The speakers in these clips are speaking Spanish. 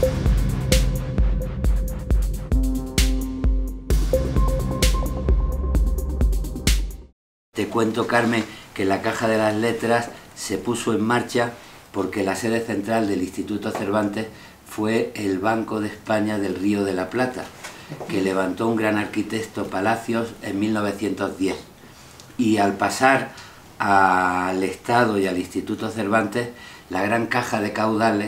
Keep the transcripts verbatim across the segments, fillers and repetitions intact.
Te cuento, Carmen, que la Caja de las Letras se puso en marcha porque la sede central del Instituto Cervantes fue el Banco de España del Río de la Plata, que levantó un gran arquitecto, Palacios, en mil novecientos diez. Y al pasar al Estado y al Instituto Cervantes, la gran caja de caudales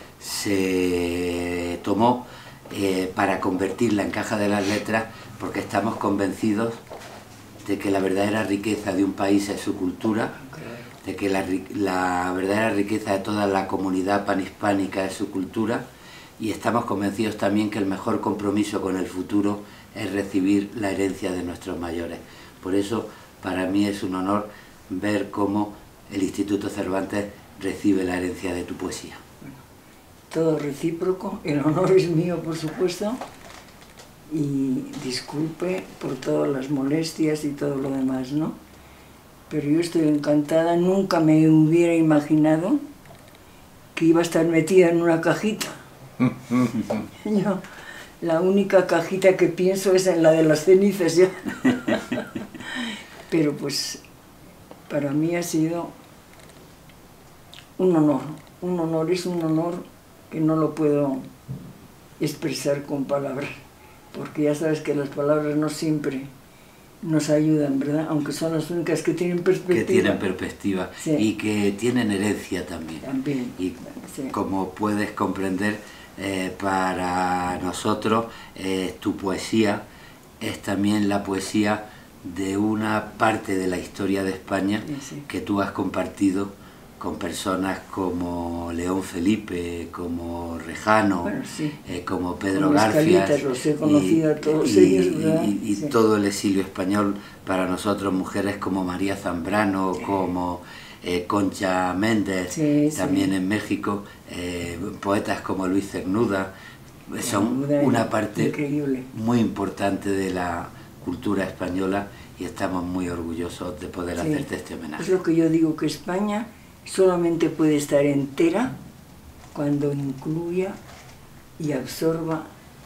se tomó eh, para convertirla en Caja de las Letras, porque estamos convencidos de que la verdadera riqueza de un país es su cultura, de que la, la verdadera riqueza de toda la comunidad panhispánica es su cultura, y estamos convencidos también que el mejor compromiso con el futuro es recibir la herencia de nuestros mayores. Por eso, para mí es un honor ver cómo el Instituto Cervantes recibe la herencia de tu poesía. Bueno, todo recíproco, el honor es mío, por supuesto, y disculpe por todas las molestias y todo lo demás, ¿no? Pero yo estoy encantada, nunca me hubiera imaginado que iba a estar metida en una cajita. Yo, la única cajita que pienso es en la de las cenizas ya. Pero pues para mí ha sido un honor, un honor, es un honor que no lo puedo expresar con palabras, porque ya sabes que las palabras no siempre nos ayudan, ¿verdad? Aunque son las únicas que tienen perspectiva. Que tienen perspectiva, sí. Y que tienen herencia también. También. Y sí. Como puedes comprender, eh, para nosotros eh, tu poesía es también la poesía de una parte de la historia de España, sí, sí. que tú has compartido con personas como León Felipe, como Rejano, bueno, sí. eh, como Pedro como García, los he conocido y, a todos y, ellos, ¿verdad? y, y, y sí. todo el exilio español para nosotros, mujeres como María Zambrano, sí. como eh, Concha Méndez, sí, también sí. en México, eh, poetas como Luis Cernuda, son Cernuda, una parte increíble. muy importante de la cultura española y estamos muy orgullosos de poder sí. hacerte este homenaje. Es lo que yo digo, que España solamente puede estar entera cuando incluya y absorba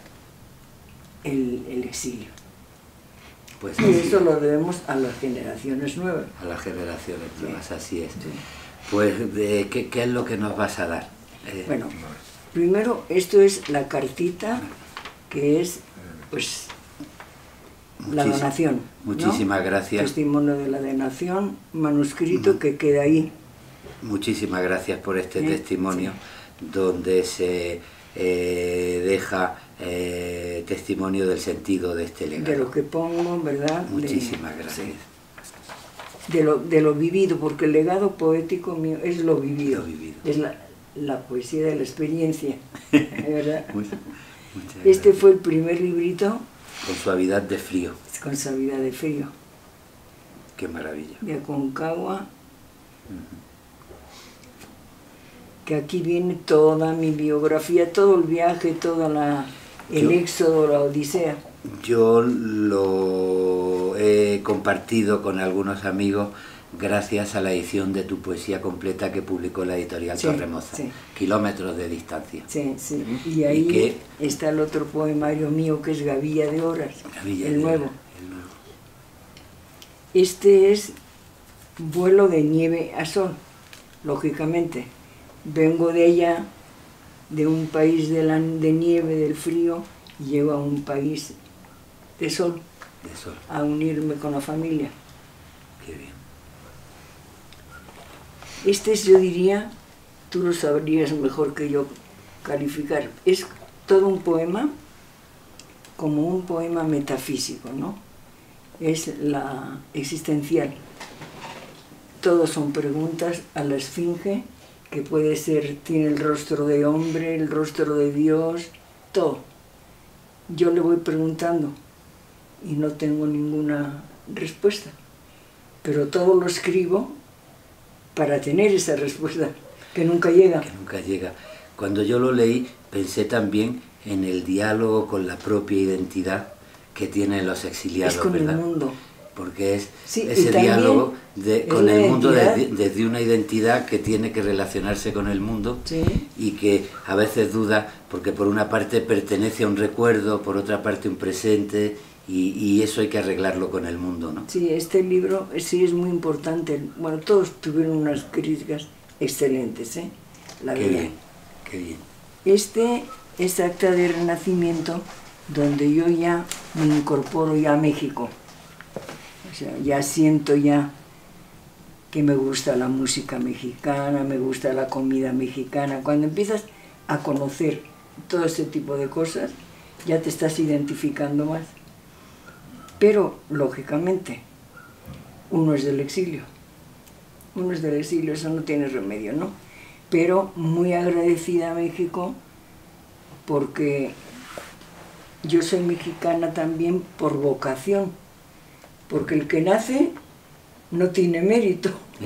el, el exilio. Pues y eso lo debemos a las generaciones nuevas. A las generaciones nuevas, sí. así es. Sí. Pues, de, ¿qué, ¿qué es lo que nos vas a dar? Eh, bueno, primero, esto es la cartita, que es, pues, la donación. Muchísimas ¿no? gracias. Testimonio de la donación, manuscrito uh-huh. que queda ahí. Muchísimas gracias por este ¿Sí? testimonio, sí. donde se eh, deja eh, testimonio del sentido de este legado. De lo que pongo, ¿verdad? Muchísimas de, gracias. Sí. De, lo, de lo vivido, porque el legado poético mío es lo vivido. Lo vivido. Es la, la poesía de la experiencia, ¿verdad? Muchas, muchas este gracias. fue el primer librito. Con suavidad de frío. Con suavidad de frío. Qué maravilla. De Aconcagua. Uh-huh. Que aquí viene toda mi biografía, todo el viaje, todo la, el yo, éxodo, la odisea. Yo lo he compartido con algunos amigos gracias a la edición de tu poesía completa que publicó la editorial sí, Torremoza, sí. Kilómetros de distancia. Sí, sí. Y ahí y que, está el otro poemario mío que es Gavilla de Horas, Gavilla el, de nuevo. Horas, el nuevo. Este es Vuelo de nieve a sol, lógicamente. Vengo de allá, de un país de, la, de nieve, del frío, y llego a un país de sol, de sol, a unirme con la familia. Qué bien. Este es, yo diría, tú lo sabrías mejor que yo calificar, es todo un poema, como un poema metafísico, ¿no? Es la existencial. Todos son preguntas a la esfinge, que puede ser, tiene el rostro de hombre, el rostro de Dios, todo. Yo le voy preguntando y no tengo ninguna respuesta, pero todo lo escribo para tener esa respuesta, que nunca llega. Que nunca llega. Cuando yo lo leí, pensé también en el diálogo con la propia identidad que tienen los exiliados, es con ¿verdad? el mundo. porque es sí, ese diálogo de, con el mundo desde, desde una identidad que tiene que relacionarse con el mundo, sí, y que a veces duda, porque por una parte pertenece a un recuerdo, por otra parte un presente, y, y eso hay que arreglarlo con el mundo, ¿no? Sí, este libro sí es muy importante. Bueno, todos tuvieron unas críticas excelentes, ¿eh? La qué verdad. bien, qué bien. Este es Acta de Renacimiento, donde yo ya me incorporo ya a México. O sea, ya siento ya que me gusta la música mexicana, me gusta la comida mexicana. Cuando empiezas a conocer todo ese tipo de cosas, ya te estás identificando más. Pero, lógicamente, uno es del exilio. Uno es del exilio, eso no tiene remedio, ¿no? Pero muy agradecida a México porque yo soy mexicana también por vocación, porque el que nace no tiene mérito.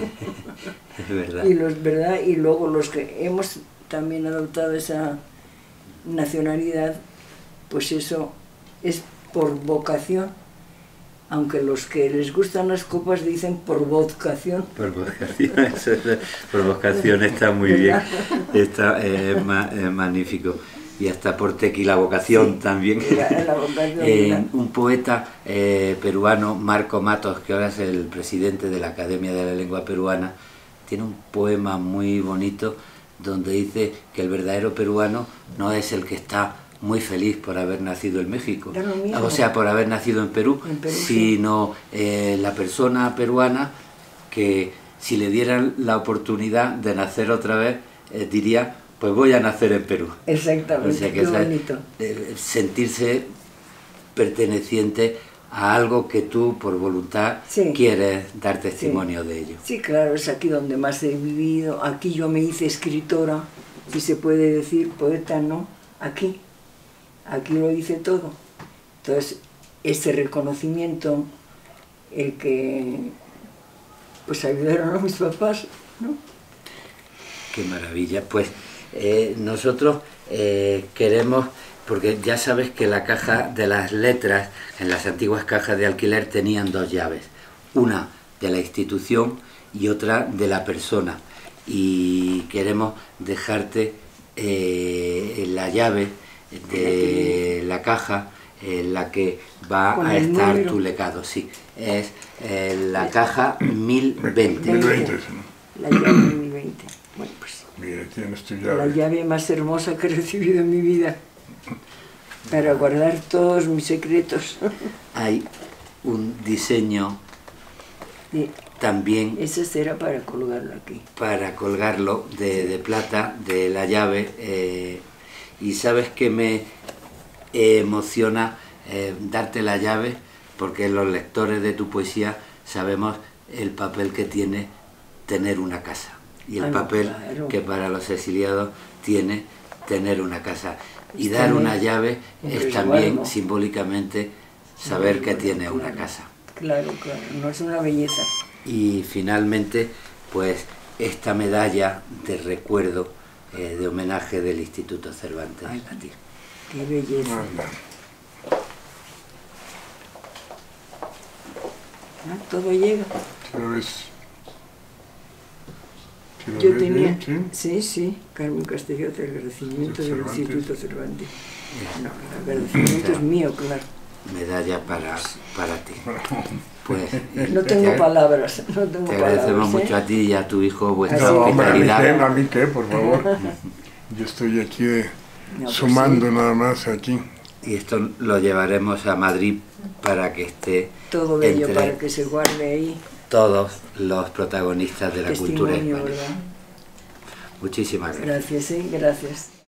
Es verdad. Y, los, ¿verdad? Y luego los que hemos también adoptado esa nacionalidad, pues eso es por vocación. Aunque los que les gustan las copas dicen por vocación. Por vocación, eso es, por vocación está muy bien, está eh, ma, eh, magnífico. Y hasta por tequila vocación, sí, también. La, la vocación, eh, un poeta eh, peruano, Marco Matos, que ahora es el presidente de la Academia de la Lengua Peruana, tiene un poema muy bonito donde dice que el verdadero peruano no es el que está muy feliz por haber nacido en México, o sea, por haber nacido en Perú, en Perú sino sí. eh, la persona peruana que si le dieran la oportunidad de nacer otra vez, eh, diría, pues voy a nacer en Perú. Exactamente, o sea, que qué esa, bonito. Eh, sentirse perteneciente a algo que tú, por voluntad, sí, quieres dar testimonio sí. de ello. Sí, claro, es aquí donde más he vivido, aquí yo me hice escritora, si se puede decir, poeta, ¿no? Aquí. Aquí lo dice todo. Entonces, ese reconocimiento, el que pues ayudaron a mis papás, ¿no? Qué maravilla. Pues eh, nosotros eh, queremos, porque ya sabes que la caja de las letras, en las antiguas cajas de alquiler tenían dos llaves, una de la institución y otra de la persona. Y queremos dejarte eh, la llave de la caja en la que va a estar número. Tu legado, sí, es eh, la caja mil veinte. mil veinte, la llave mil veinte. Bueno, pues mira, tienes tu llave. La llave más hermosa que he recibido en mi vida, para guardar todos mis secretos. Hay un diseño sí. También. Ese será para colgarlo aquí. Para colgarlo de, de plata, de la llave. Eh, Y sabes que me emociona eh, darte la llave, porque los lectores de tu poesía sabemos el papel que tiene tener una casa, y el Ay, papel claro. que para los exiliados tiene tener una casa. Y dar una llave es también guardo. simbólicamente saber que tiene claro. una casa. Claro, claro, no es una belleza. Y finalmente, pues esta medalla de recuerdo, Eh, de homenaje del Instituto Cervantes. Ay, a ti. Qué belleza. Ah, todo llega. ¿Sí lo ves? ¿Sí lo Yo ves tenía, bien? sí, ¿Sí? sí, Carmen Castelló, el agradecimiento del Cervantes. Instituto Cervantes. No, el agradecimiento es mío, claro. Medalla para, para ti. Pues, no tengo te, palabras, no tengo te agradecemos palabras, mucho ¿eh? a ti y a tu hijo vuestra no, hospitalidad. Hombre, a mí qué, a mí qué, por favor. Yo estoy aquí de, no, pues sumando sí. nada más aquí. Y esto lo llevaremos a Madrid para que esté todo bello, para que se guarde ahí todos los protagonistas de la cultura española. ¿Verdad? Muchísimas gracias. Gracias, sí, gracias.